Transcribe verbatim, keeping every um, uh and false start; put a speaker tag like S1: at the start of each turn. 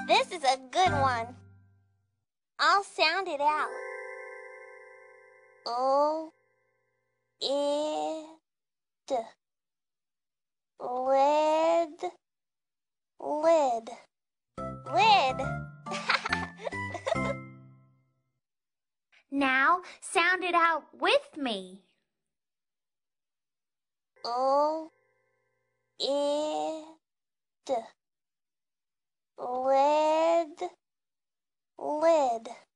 S1: This is a good one. I'll sound it out. O id. Lid. Lid. Lid.
S2: Now sound it out with me.
S1: O id. Lid. Lid.